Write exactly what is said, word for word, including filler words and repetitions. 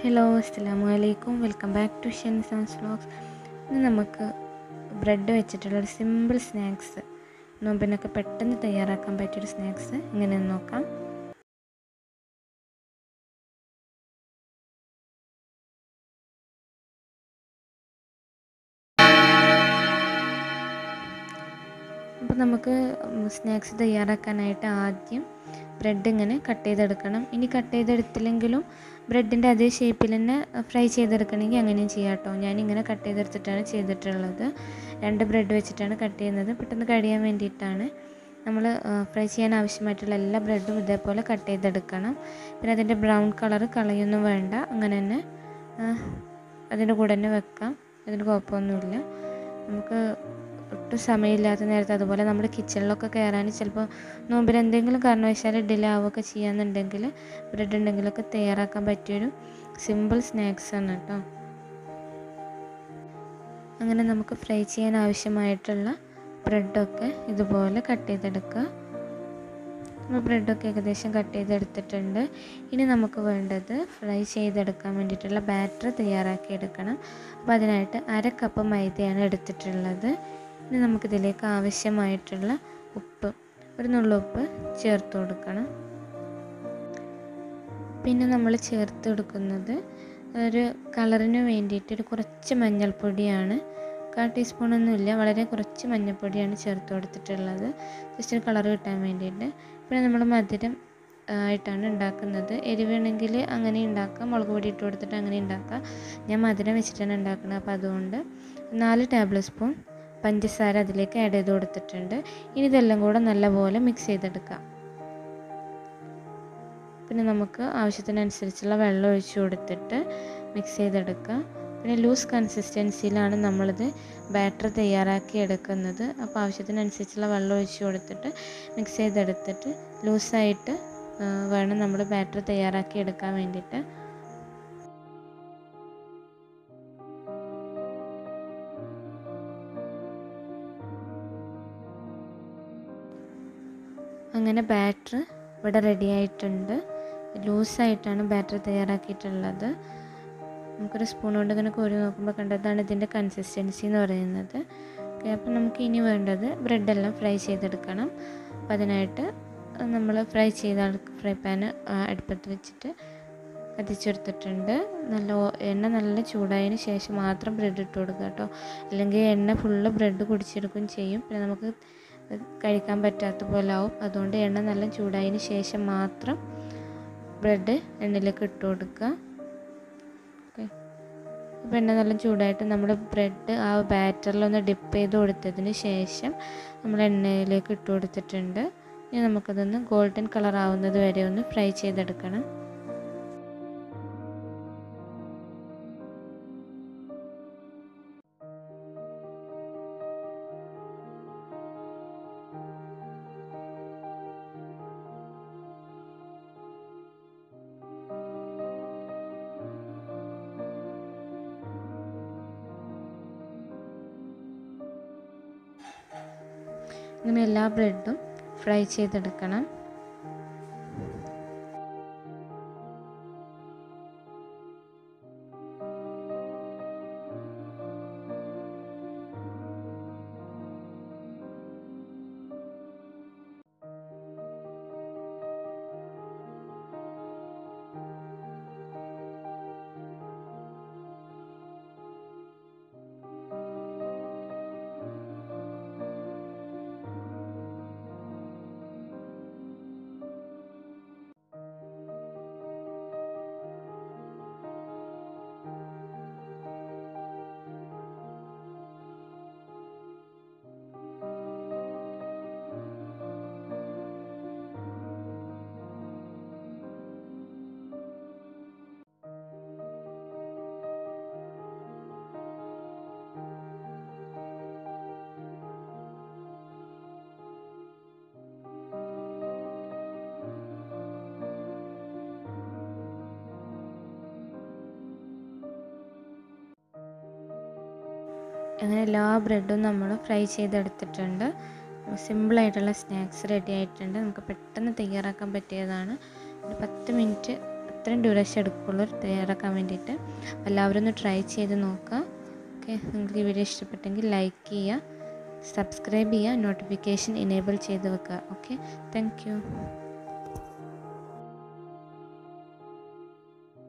Hello അസ്സലാമു അലൈക്കും. Welcome back to ഷെൻസാൻസ് വ്ലോഗ്സ്. ഇന്ന് നമുക്ക് ബ്രെഡ് വെച്ചിട്ടുള്ള ഒരു സിമ്പിൾ സ്നാക്സ്, നോമ്പിനൊക്കെ പെട്ടെന്ന് തയ്യാറാക്കാൻ പറ്റിയൊരു സ്നാക്സ് എങ്ങനെയെന്ന് നോക്കാം. അപ്പോൾ നമുക്ക് സ്നാക്സ് തയ്യാറാക്കാനായിട്ട് ആദ്യം ബ്രെഡ് ഇങ്ങനെ കട്ട് ചെയ്തെടുക്കണം. ഇനി കട്ട് ചെയ്തെടുത്തില്ലെങ്കിലും ബ്രെഡിൻ്റെ അതേ ഷേപ്പിൽ തന്നെ ഫ്രൈ ചെയ്തെടുക്കണമെങ്കിൽ അങ്ങനെയും ചെയ്യാം കേട്ടോ. ഞാനിങ്ങനെ കട്ട് ചെയ്തെടുത്തിട്ടാണ് ചെയ്തിട്ടുള്ളത്. രണ്ട് ബ്രെഡ് വെച്ചിട്ടാണ് കട്ട് ചെയ്യുന്നത്, പെട്ടെന്ന് കഴിയാൻ വേണ്ടിയിട്ടാണ്. നമ്മൾ ഫ്രൈ ചെയ്യാൻ ആവശ്യമായിട്ടുള്ള എല്ലാ ബ്രെഡും ഇതേപോലെ കട്ട് ചെയ്തെടുക്കണം. പിന്നെ അതിൻ്റെ ബ്രൗൺ കളർ കളയൊന്നും വേണ്ട, അങ്ങനെ തന്നെ അതിൻ്റെ കൂടെ തന്നെ വെക്കാം. അതിന് കുഴപ്പമൊന്നുമില്ല. നമുക്ക് ഒട്ടും സമയമില്ലാത്ത നേരത്തെ, അതുപോലെ നമ്മുടെ കിച്ചണിലൊക്കെ കയറാൻ ചിലപ്പോൾ നോമ്പിൽ എന്തെങ്കിലും കാരണവശാൽ ഡിലേ ആവുകയൊക്കെ ചെയ്യാന്നുണ്ടെങ്കിൽ ബ്രെഡ് ഉണ്ടെങ്കിലൊക്കെ തയ്യാറാക്കാൻ പറ്റിയൊരു സിമ്പിൾ സ്നാക്സാണ് കേട്ടോ. അങ്ങനെ നമുക്ക് ഫ്രൈ ചെയ്യാൻ ആവശ്യമായിട്ടുള്ള ബ്രെഡൊക്കെ ഇതുപോലെ കട്ട് ചെയ്തെടുക്കുക. നമ്മൾ ബ്രെഡൊക്കെ ഏകദേശം കട്ട് ചെയ്തെടുത്തിട്ടുണ്ട്. ഇനി നമുക്ക് വേണ്ടത് ഫ്രൈ ചെയ്തെടുക്കാൻ വേണ്ടിയിട്ടുള്ള ബാറ്റർ തയ്യാറാക്കി എടുക്കണം. അപ്പോൾ അതിനായിട്ട് അര കപ്പ് മൈദയാണ് എടുത്തിട്ടുള്ളത്. ഇനി നമുക്കിതിലേക്ക് ആവശ്യമായിട്ടുള്ള ഉപ്പ്, ഒരു നുള്ളുപ്പ് ചേർത്ത് കൊടുക്കണം. പിന്നെ നമ്മൾ ചേർത്ത് കൊടുക്കുന്നത് ഒരു കളറിന് വേണ്ടിയിട്ട് ഒരു കുറച്ച് മഞ്ഞൾപ്പൊടിയാണ്. കാൽ ടീസ്പൂണൊന്നുമില്ല, വളരെ കുറച്ച് മഞ്ഞൾപ്പൊടിയാണ് ചേർത്ത് കൊടുത്തിട്ടുള്ളത്, ജസ്റ്റ് ഒരു കളർ കിട്ടാൻ വേണ്ടിയിട്ട്. പിന്നെ നമ്മൾ മധുരം ആയിട്ടാണ് ഉണ്ടാക്കുന്നത്. എരിവേണമെങ്കിൽ അങ്ങനെ ഉണ്ടാക്കാം, മുളക് പൊടി ഇട്ട് കൊടുത്തിട്ട് അങ്ങനെ ഉണ്ടാക്കാം. ഞാൻ മധുരം വെച്ചിട്ടാണ് ഉണ്ടാക്കുന്നത്. അപ്പോൾ അതുകൊണ്ട് നാല് ടേബിൾ സ്പൂൺ പഞ്ചസാര അതിലേക്ക് ആഡ് ചെയ്ത് കൊടുത്തിട്ടുണ്ട്. ഇനി ഇതെല്ലാം കൂടെ നല്ലപോലെ മിക്സ് ചെയ്തെടുക്കാം. പിന്നെ നമുക്ക് ആവശ്യത്തിനനുസരിച്ചുള്ള വെള്ളം ഒഴിച്ച് കൊടുത്തിട്ട് മിക്സ് ചെയ്തെടുക്കാം. പിന്നെ ലൂസ് കൺസിസ്റ്റൻസിയിലാണ് നമ്മളിത് ബാറ്റർ തയ്യാറാക്കി എടുക്കുന്നത്. അപ്പോൾ ആവശ്യത്തിനനുസരിച്ചുള്ള വെള്ളം ഒഴിച്ച് കൊടുത്തിട്ട് മിക്സ് ചെയ്തെടുത്തിട്ട് ലൂസായിട്ട് വേണം നമ്മൾ ബാറ്റർ തയ്യാറാക്കി എടുക്കാൻ വേണ്ടിയിട്ട്. അങ്ങനെ ബാറ്റർ ഇവിടെ റെഡി ആയിട്ടുണ്ട്. ലൂസായിട്ടാണ് ബാറ്റർ തയ്യാറാക്കിയിട്ടുള്ളത്. നമുക്കൊരു സ്പൂൺ കൊണ്ട് ഇങ്ങനെ കോരി നോക്കുമ്പോൾ കണ്ടതാണ് ഇതിൻ്റെ കൺസിസ്റ്റൻസി എന്ന് പറയുന്നത്. ഓക്കെ, അപ്പോൾ നമുക്ക് ഇനി വേണ്ടത് ബ്രെഡെല്ലാം ഫ്രൈ ചെയ്തെടുക്കണം. അപ്പോൾ അതിനായിട്ട് നമ്മൾ ഫ്രൈ ചെയ്ത ഫ്രൈ പാൻ അടുപ്പത്ത് വെച്ചിട്ട് കത്തിച്ചെടുത്തിട്ടുണ്ട്. നല്ല എണ്ണ നല്ല ചൂടായതിന് ശേഷം മാത്രം ബ്രെഡ് ഇട്ട് കൊടുക്കുക കേട്ടോ, അല്ലെങ്കിൽ എണ്ണ ഫുള്ള് ബ്രെഡ് കുടിച്ചെടുക്കുകയും ചെയ്യും. പിന്നെ നമുക്ക് കഴിക്കാൻ പറ്റാത്ത പോലെ ആവും. അതുകൊണ്ട് എണ്ണ നല്ല ചൂടായതിന് ശേഷം മാത്രം ബ്രെഡ് എണ്ണയിലേക്ക് ഇട്ട് കൊടുക്കുക. ഓക്കെ, അപ്പോൾ എണ്ണ നല്ല ചൂടായിട്ട് നമ്മൾ ബ്രെഡ് ആ ബാറ്ററിലൊന്ന് ഡിപ്പ് ചെയ്ത് കൊടുത്തതിന് ശേഷം നമ്മൾ എണ്ണയിലേക്ക് ഇട്ട് കൊടുത്തിട്ടുണ്ട്. ഇനി നമുക്കതൊന്ന് ഗോൾഡൻ കളർ ആവുന്നത് വരെ ഒന്ന് ഫ്രൈ ചെയ്തെടുക്കണം. ഇങ്ങനെ എല്ലാ ബ്രെഡും ഫ്രൈ ചെയ്തെടുക്കണം. അങ്ങനെ എല്ലാ ബ്രെഡും നമ്മൾ ഫ്രൈ ചെയ്തെടുത്തിട്ടുണ്ട്. സിമ്പിളായിട്ടുള്ള സ്നാക്സ് റെഡി ആയിട്ടുണ്ട്. നമുക്ക് പെട്ടെന്ന് തയ്യാറാക്കാൻ പറ്റിയതാണ്. ഒരു പത്ത് മിനിറ്റ് ഇത്രയും ഡ്യൂറേഷൻ എടുക്കുള്ളൂ തയ്യാറാക്കാൻ വേണ്ടിയിട്ട്. എല്ലാവരും ഒന്ന് ട്രൈ ചെയ്ത് നോക്കുക. ഓക്കെ, നിങ്ങൾക്ക് ഈ വീഡിയോ ഇഷ്ടപ്പെട്ടെങ്കിൽ ലൈക്ക് ചെയ്യുക, സബ്സ്ക്രൈബ് ചെയ്യുക, നോട്ടിഫിക്കേഷൻ എനേബിൾ ചെയ്ത് വെക്കുക. Okay, thank U.